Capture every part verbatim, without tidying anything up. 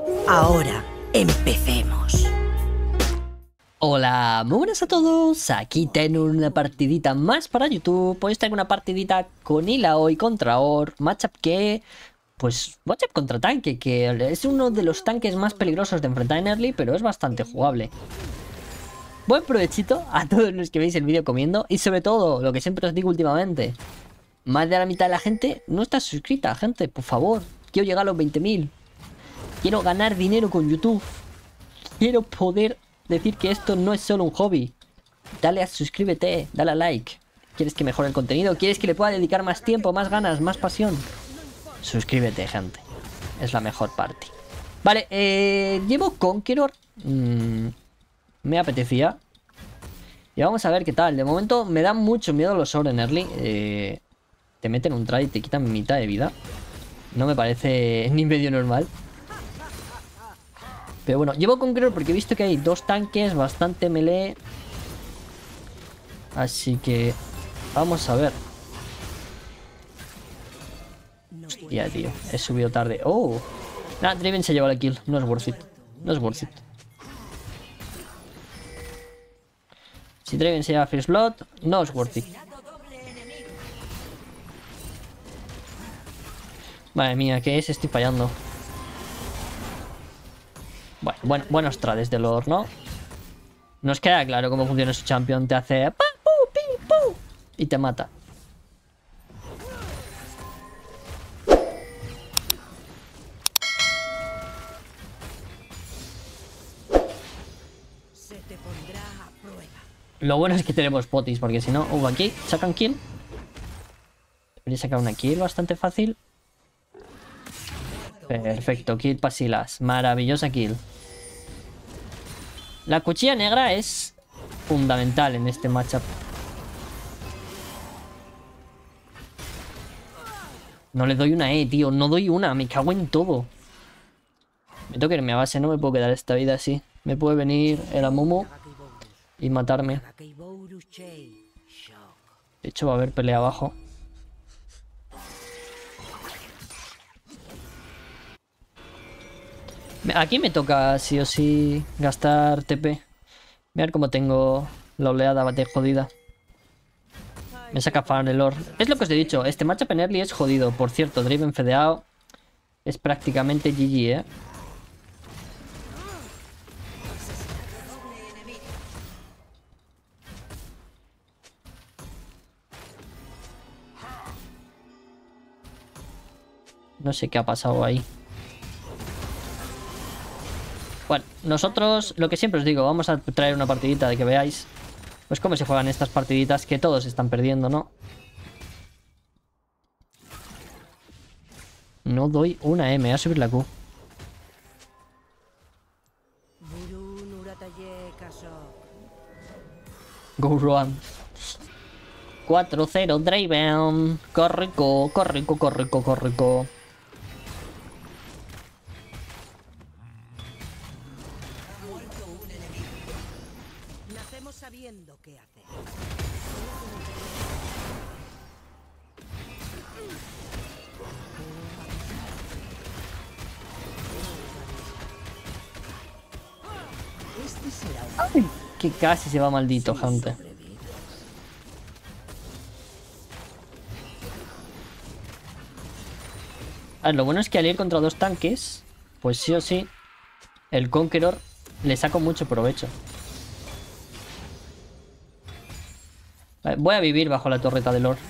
Ahora, empecemos. Hola, muy buenas a todos, aquí tengo una partidita más para YouTube. Pues tengo una partidita con Illaoi contra Or, matchup que... Pues matchup contra tanque, que es uno de los tanques más peligrosos de enfrentar en early, pero es bastante jugable. Buen provechito a todos los que veis el vídeo comiendo, y sobre todo, lo que siempre os digo últimamente, más de la mitad de la gente no está suscrita, gente, por favor. Quiero llegar a los veinte mil. Quiero ganar dinero con YouTube. Quiero poder decir que esto no es solo un hobby. Dale a suscríbete, dale a like. ¿Quieres que mejore el contenido? ¿Quieres que le pueda dedicar más tiempo, más ganas, más pasión? Suscríbete, gente. Es la mejor parte. Vale, eh, llevo Conqueror. Mm, me apetecía. Y vamos a ver qué tal. De momento me dan mucho miedo los Or en early. Eh, te meten un try y te quitan mitad de vida. No me parece ni medio normal. Pero bueno, llevo Conqueror porque he visto que hay dos tanques, bastante melee. Así que vamos a ver. Hostia, tío, he subido tarde. Oh, nah, Draven se lleva la kill. No es worth it. No es worth it. Si Draven se lleva First Blood, no es worth it. Madre mía, ¿qué es? Estoy fallando. Bueno, bueno, buenos trades de Lord, ¿no? Nos queda claro cómo funciona su champion. Te hace... ¡pa, pu, pi, pu! Y te mata. Se te pondrá a prueba. Lo bueno es que tenemos potis, porque si no... Uh, aquí sacan kill. Debería sacar una kill bastante fácil. Perfecto, kill para Silas. Maravillosa kill. La cuchilla negra es fundamental en este matchup. No le doy una E, tío. No doy una. Me cago en todo. Me tengo que irme a base. No me puedo quedar esta vida así. Me puede venir el Amumu y matarme. De hecho va a haber pelea abajo. Aquí me toca sí o sí gastar T P. Mirad cómo tengo la oleada bate jodida. Me saca fan el Lord. Es lo que os he dicho, este matchup en early es jodido. Por cierto, Draven fedeado es prácticamente G G, ¿eh? No sé qué ha pasado ahí. Bueno, nosotros, lo que siempre os digo, vamos a traer una partidita de que veáis pues cómo se juegan estas partiditas que todos están perdiendo, ¿no? No doy una M, a subir la Q. Go run. cuatro cero Draven. Corrico, corrico, corrico, corrico. Nacemos sabiendo qué hacer. Este será un... Ay, que casi se va maldito, gente. A ver, lo bueno es que al ir contra dos tanques, pues sí o sí, el Conqueror le saco mucho provecho. Vale, voy a vivir bajo la torreta de Lord.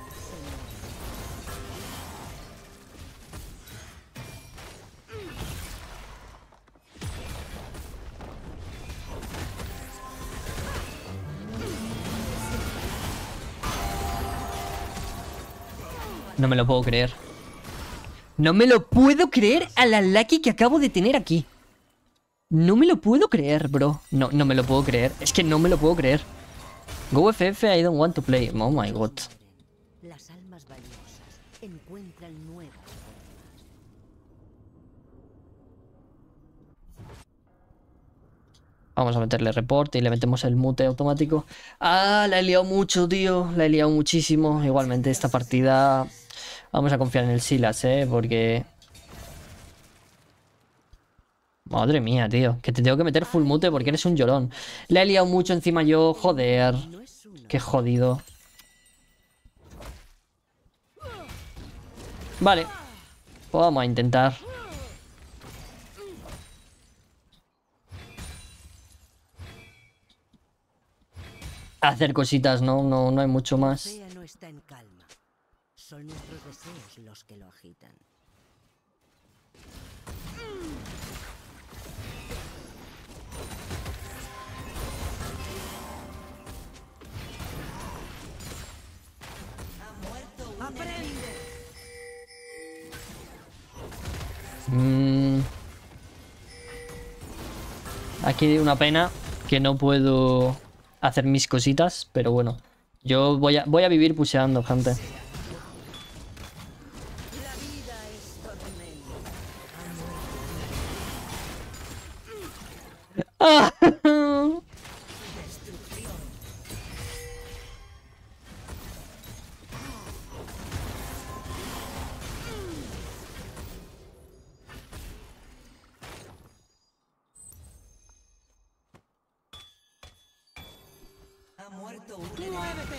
No me lo puedo creer. No me lo puedo creer a la Lucky que acabo de tener aquí. No me lo puedo creer, bro. No, no me lo puedo creer. Es que no me lo puedo creer. Go F F, I don't want to play. Oh my god. Las almas valiosas encuentran nuevas. Vamos a meterle report y le metemos el mute automático. Ah, la he liado mucho, tío. La he liado muchísimo. Igualmente esta partida... Vamos a confiar en el Silas, ¿eh? Porque Madre mía, tío. Que te tengo que meter full mute porque eres un llorón. Le he liado mucho encima yo, joder. Qué jodido. Vale. Pues vamos a intentar. Hacer cositas, ¿no? No, no hay mucho más. El océano está en calma. Son nuestros deseos los que lo agitan. ¡Aprende! Mm. Aquí una pena que no puedo hacer mis cositas, pero bueno. Yo voy a, voy a vivir puseando, gente. La vida es tormento. ¡Ah! Ha muerto un ¡muévete!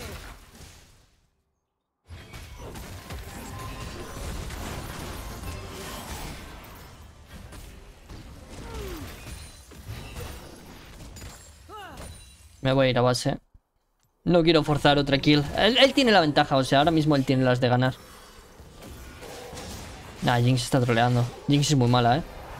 Me voy a ir a base. No quiero forzar otra kill. Él, él tiene la ventaja, o sea, ahora mismo él tiene las de ganar. Nah, Jinx está troleando. Jinx es muy mala, ¿eh?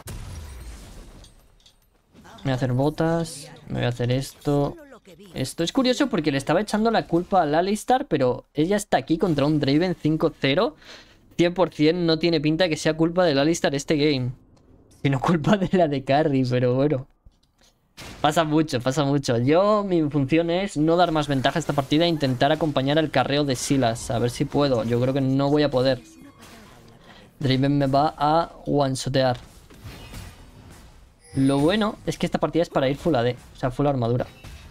Me voy a hacer botas. Me voy a hacer esto. Esto es curioso porque le estaba echando la culpa al Alistar, pero ella está aquí contra un Draven cinco cero. cien por cien no tiene pinta que sea culpa del Alistar este game. Sino culpa de la de Carry, pero bueno. Pasa mucho, pasa mucho. Yo, mi función es no dar más ventaja a esta partida e intentar acompañar al carreo de Silas. A ver si puedo. Yo creo que no voy a poder. Draven me va a one-shotear. Lo bueno es que esta partida es para ir full A D. O sea, full armadura.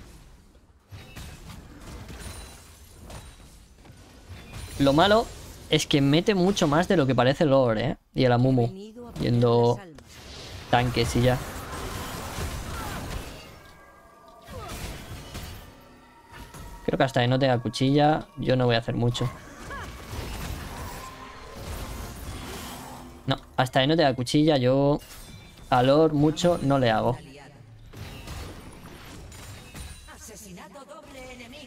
Lo malo es que mete mucho más de lo que parece el lore, ¿eh? Y el Amumu. Yendo tanques y ya. Creo que hasta que no tenga cuchilla, yo no voy a hacer mucho. No, hasta que no tenga cuchilla, yo a lore mucho no le hago. Asesinato doble enemigo.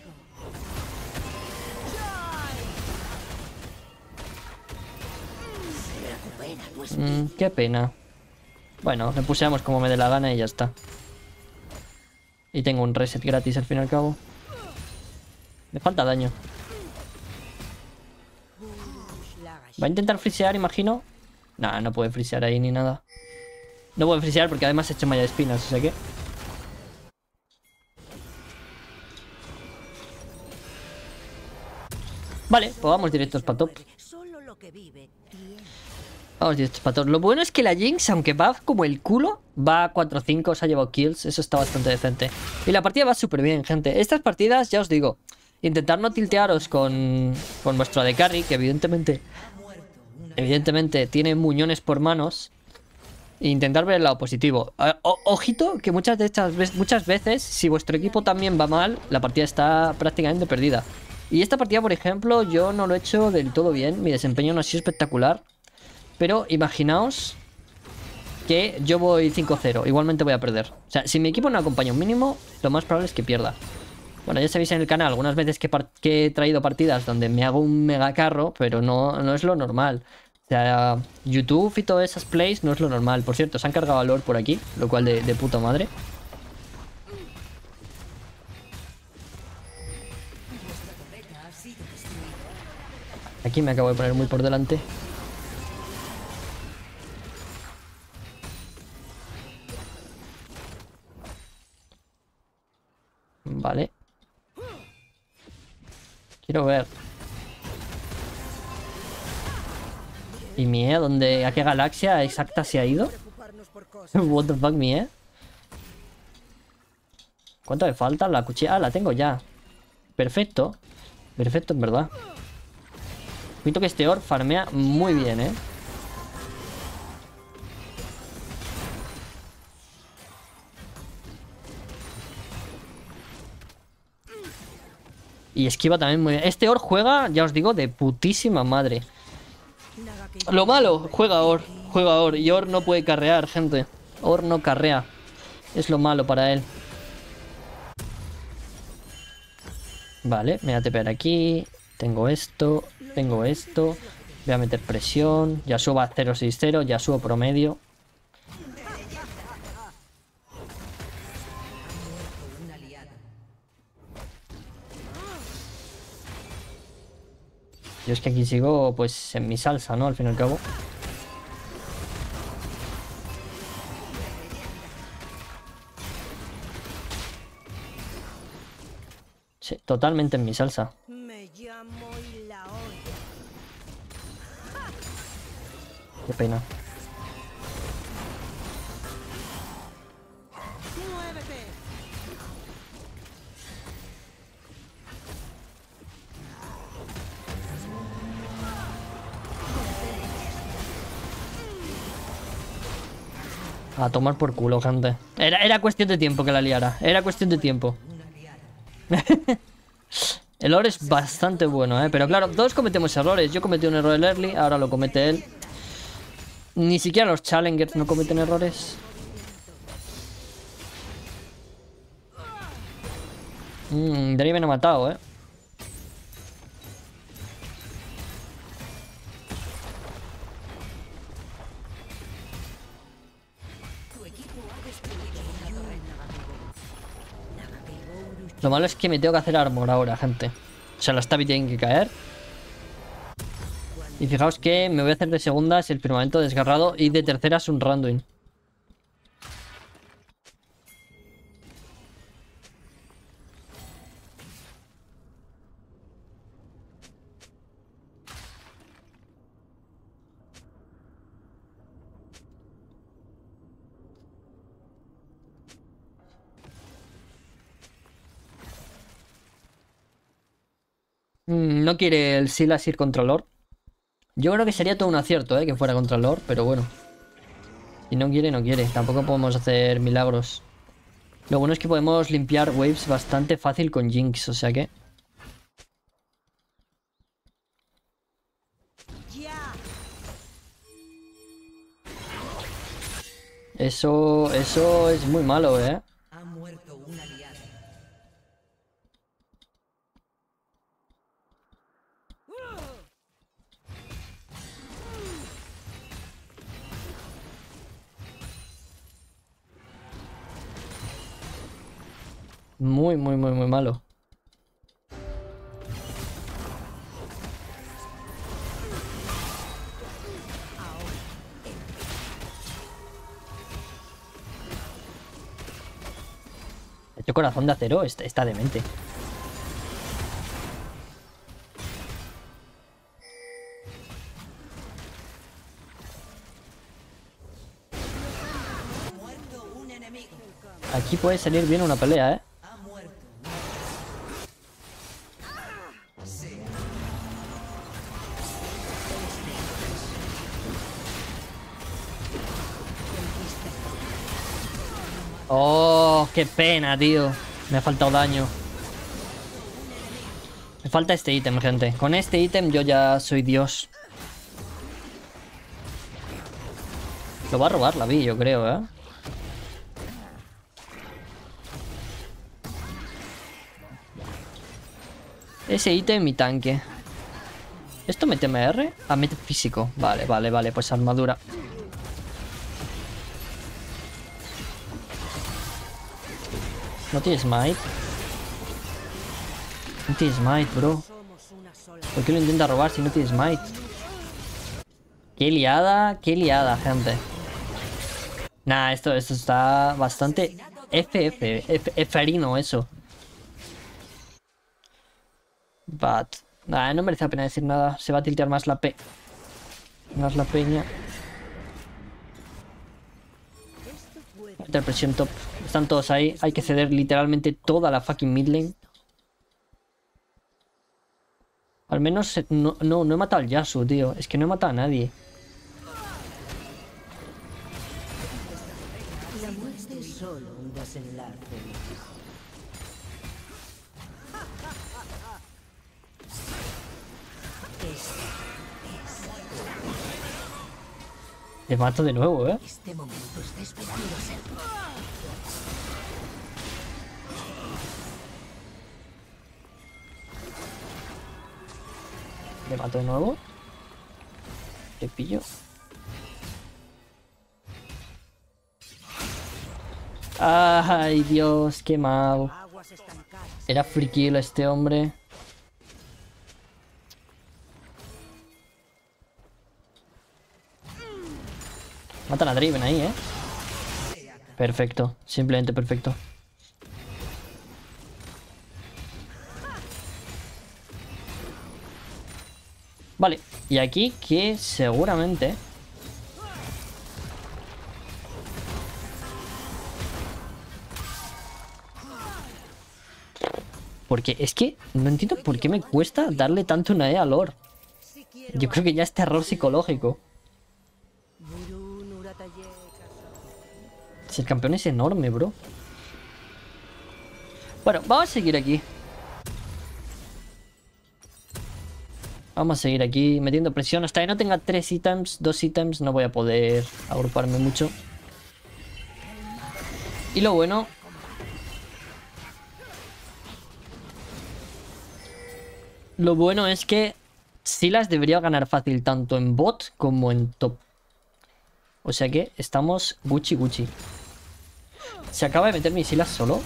Se recupera tu espíritu. Mm, qué pena. Bueno, le puseamos como me dé la gana y ya está. Y tengo un reset gratis al fin y al cabo. Me falta daño. Va a intentar frisear, imagino. Nah, no puede frisear ahí ni nada. No puede frisear porque además he hecho malla de espinas, o sea que... Vale, pues vamos directos para top. Solo lo que vive tiene. Vamos directos para top. Lo bueno es que la Jinx, aunque va como el culo, va a cuatro cinco, se ha llevado kills. Eso está bastante decente. Y la partida va súper bien, gente. Estas partidas, ya os digo, intentar no tiltearos con, con vuestro A D Carry, que evidentemente... Evidentemente tiene muñones por manos. E intentar ver el lado positivo. O, ojito, que muchas de estas veces, muchas veces, si vuestro equipo también va mal, la partida está prácticamente perdida. Y esta partida, por ejemplo, yo no lo he hecho del todo bien. Mi desempeño no ha sido espectacular. Pero imaginaos que yo voy cinco cero. Igualmente voy a perder. O sea, si mi equipo no acompaña un mínimo, lo más probable es que pierda. Bueno, ya sabéis en el canal algunas veces que, que he traído partidas donde me hago un mega carro, pero no, no es lo normal. O sea, YouTube y todas esas plays no es lo normal. Por cierto, se han cargado a Lord por aquí, lo cual de, de puta madre. Aquí me acabo de poner muy por delante. Vale. Quiero ver. ¿Y Mie? ¿Dónde, a qué galaxia exacta se ha ido? What the fuck, Mie? ¿Cuánto me falta? La cuchilla... Ah, la tengo ya. Perfecto. Perfecto, en verdad. Cuento que este Orb farmea muy bien, ¿eh? Y esquiva también muy bien. Este Or juega, ya os digo, de putísima madre. Lo malo, juega Or. Juega Or. Y Or no puede carrear, gente. Or no carrea. Es lo malo para él. Vale, me voy a tepear aquí. Tengo esto. Tengo esto. Voy a meter presión. Yasuo va a cero seis cero. Yasuo promedio. Yo es que aquí sigo pues en mi salsa, ¿no? Al fin y al cabo. Sí, totalmente en mi salsa. Me llamo Ilaoi. Qué pena. ¡Muévete! A tomar por culo, gente. Era, era cuestión de tiempo que la liara. Era cuestión de tiempo. El lore es bastante bueno, ¿eh? Pero claro, todos cometemos errores. Yo cometí un error en early, ahora lo comete él. Ni siquiera los challengers no cometen errores. Mmm, Draven ha matado, ¿eh? Lo malo es que me tengo que hacer armor ahora, gente. O sea, las tabi tienen que caer. Y fijaos que me voy a hacer de segundas el firmamento desgarrado y de terceras un Randuin. Mm, no quiere el Silas ir contra Lord. Yo creo que sería todo un acierto, ¿eh? Que fuera contra Lord, pero bueno. Si no quiere, no quiere. Tampoco podemos hacer milagros. Lo bueno es que podemos limpiar waves bastante fácil con Jinx, o sea que... Eso, eso es muy malo, ¿eh? Ha muerto un aliado. Muy, muy, muy, muy malo. Este corazón de acero está, está demente. Aquí puede salir bien una pelea, ¿eh? Oh, qué pena, tío. Me ha faltado daño. Me falta este ítem, gente. Con este ítem yo ya soy Dios. Lo va a robar la Vi, yo creo, ¿eh? Ese ítem, mi tanque. ¿Esto mete M R? Ah, mete físico. Vale, vale, vale. Pues armadura. No tiene smite. No tiene smite, bro. ¿Por qué lo intenta robar si no tiene smite? Qué liada, qué liada, gente. Nah, esto, esto está bastante F F, F, Ferino eso. But, nah, no merece la pena decir nada. Se va a tiltear más la P. Más la peña. Meter presión top. Están todos ahí. Hay que ceder literalmente toda la fucking mid lane. Al menos no, no, no he matado al Yasuo, tío. Es que no he matado a nadie. La muerte es solo un desenlace. Te mato de nuevo, ¿eh? Este momento está esperando ser. Le mato de nuevo. Te pillo. Ay, Dios, qué mal. Aguas estancadas. Era free kill este hombre. Matan a Draven ahí, ¿eh? Perfecto, simplemente perfecto. Vale, y aquí que seguramente... Porque es que no entiendo por qué me cuesta darle tanto una E a Lord. Si quiero Yo creo que ya es terror psicológico. Burun, Urataye, Si el campeón es enorme, bro. Bueno, vamos a seguir aquí. Vamos a seguir aquí metiendo presión. Hasta que no tenga tres ítems, dos ítems, no voy a poder agruparme mucho. Y lo bueno... Lo bueno es que Sylas debería ganar fácil tanto en bot como en top. O sea que estamos Gucci Gucci. Se acaba de meter mi Sylas solo.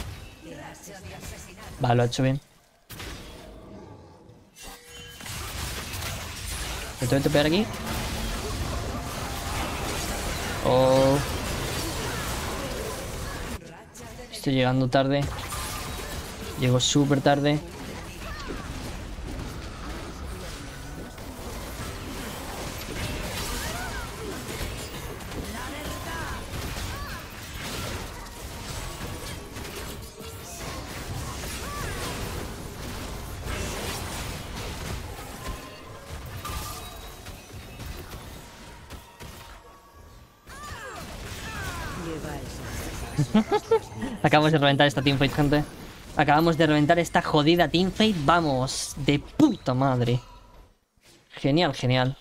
Vale, lo ha hecho bien. Me tengo que pegar aquí. Oh. Estoy llegando tarde. Llego súper tarde. Acabamos de reventar esta teamfight, gente. Acabamos de reventar esta jodida teamfight. Vamos, de puta madre. Genial, genial.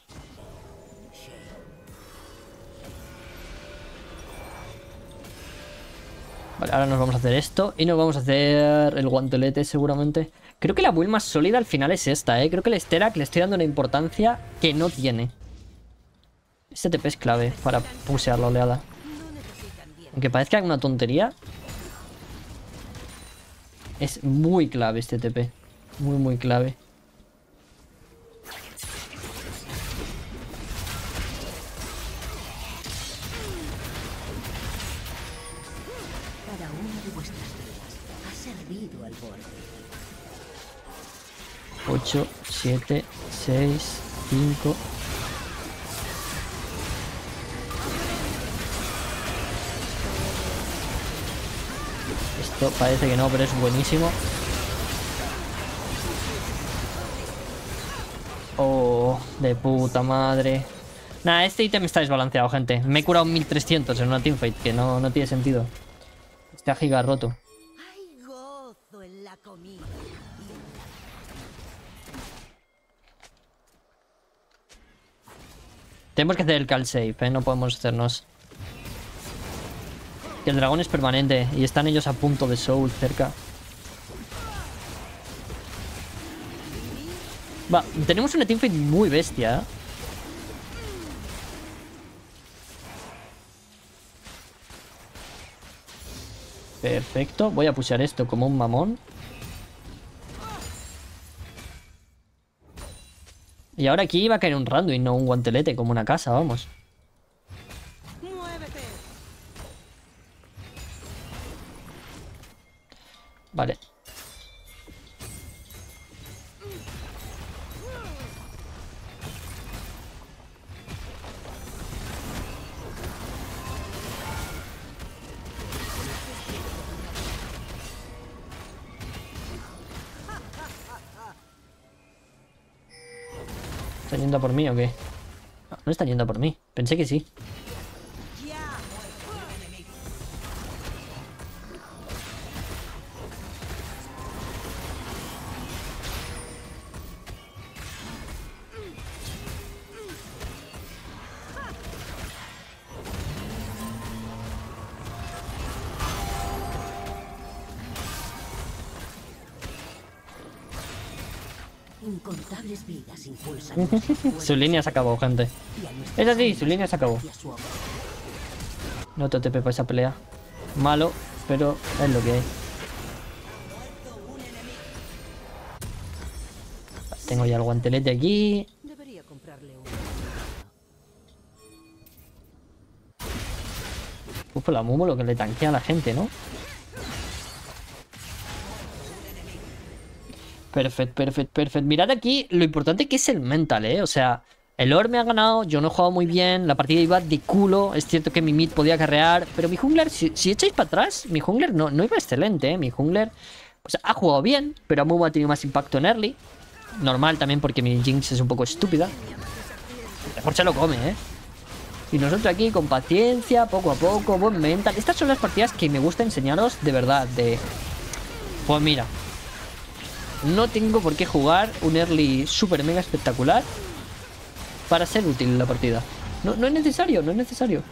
Vale, ahora nos vamos a hacer esto. Y nos vamos a hacer el guantelete seguramente. Creo que la build más sólida al final es esta, ¿eh? Creo que el Sterak le estoy dando una importancia que no tiene. Este T P es clave para pusear la oleada. Aunque parezca una tontería, es muy clave este T P. Muy, muy clave. Cada una de vuestras vidas ha servido al borde. ocho, siete, seis, cinco... Esto parece que no, pero es buenísimo. Oh, de puta madre. Nah, este ítem está desbalanceado, gente. Me he curado mil trescientos en una teamfight, que no, no tiene sentido. Está giga roto. Hay gozo en la comida. Tenemos que hacer el call save, ¿eh? No podemos hacernos... Que el dragón es permanente y están ellos a punto de soul cerca. Va, tenemos una teamfight muy bestia, ¿eh? Perfecto, voy a pushear esto como un mamón. Y ahora aquí va a caer un random y no un guantelete como una casa, vamos. ¡Muévete! Vale. ¿Están yendo a por mí o qué? No, no están yendo a por mí. Pensé que sí. Incontables vidas impulsan Su línea se acabó, gente. Es así, su línea se acabó. hacia su hogar. No te T P para esa pelea. Malo, pero es lo que hay. Tengo ya el guantelete aquí. Debería comprarle un... Uf, la Mumu lo que le tanquea a la gente, ¿no? Perfecto, perfecto, perfecto. Mirad aquí lo importante que es el mental, ¿eh? O sea, el Or me ha ganado, yo no he jugado muy bien, la partida iba de culo. Es cierto que mi mid podía carrear, pero mi jungler, si, si echáis para atrás, mi jungler no, no iba excelente, ¿eh? Mi jungler pues, ha jugado bien, pero Mumu ha tenido más impacto en early. Normal también porque mi Jinx es un poco estúpida. Mejor se lo come, ¿eh? Y nosotros aquí con paciencia, poco a poco, buen mental. Estas son las partidas que me gusta enseñaros de verdad, de... Pues mira, no tengo por qué jugar un early super mega espectacular para ser útil en la partida. No, no es necesario, no es necesario.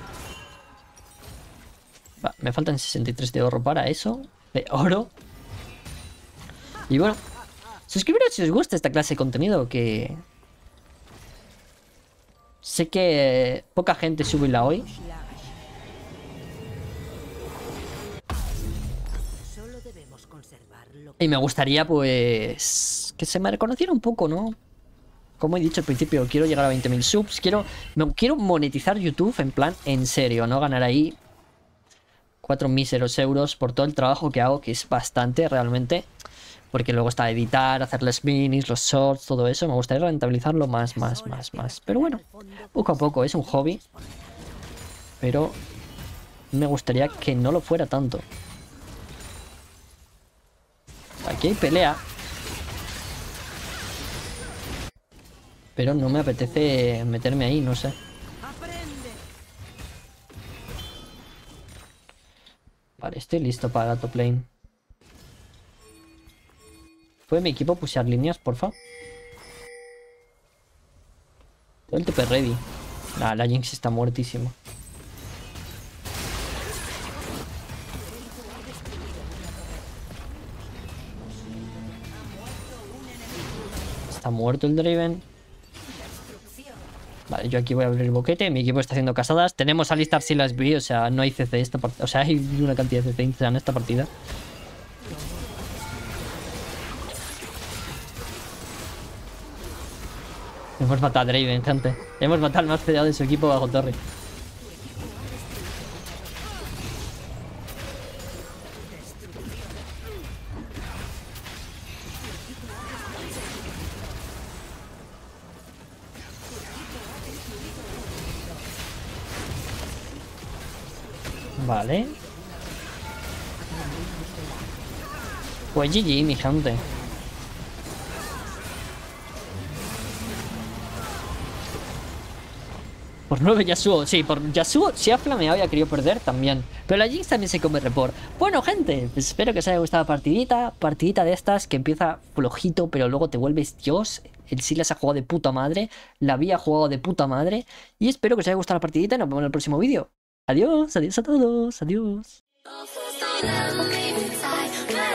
Va, me faltan sesenta y tres de oro para eso. De oro. Y bueno, suscribiros si os gusta esta clase de contenido que... Sé que poca gente sube la hoy. Solo debemos conservarlo. Y me gustaría, pues, que se me reconociera un poco, ¿no? Como he dicho al principio, quiero llegar a veinte mil subs. Quiero, me, quiero monetizar YouTube en plan, en serio, ¿no? Ganar ahí cuatro míseros euros por todo el trabajo que hago, que es bastante realmente. Porque luego está editar, hacer las minis, los shorts, todo eso. Me gustaría rentabilizarlo más, más, más, más. Pero bueno, poco a poco, es un hobby. Pero me gustaría que no lo fuera tanto. Aquí hay pelea. Pero no me apetece meterme ahí, no sé. Vale, estoy listo para la top lane. ¿Puede mi equipo pushear líneas, porfa? Todo el T P ready. Nah, la Jinx está muertísima. Está muerto el Draven. Vale, yo aquí voy a abrir el boquete. Mi equipo está haciendo casadas. Tenemos a Alistar si las vi, o sea, no hay C C esta partida. O sea, hay una cantidad de C C en esta partida. Hemos matado a Draven, gente. Hemos matado al más federado de su equipo bajo torre. Vale. Pues G G, mi gente. Por nueve Yasuo, sí, por Yasuo si ha flameado y ha querido perder también. Pero la Jinx también se come report. Bueno, gente, pues espero que os haya gustado la partidita. Partidita de estas que empieza flojito, pero luego te vuelves Dios. El Silas ha jugado de puta madre. La Vía ha jugado de puta madre. Y espero que os haya gustado la partidita y nos vemos en el próximo vídeo. Adiós, adiós a todos, adiós.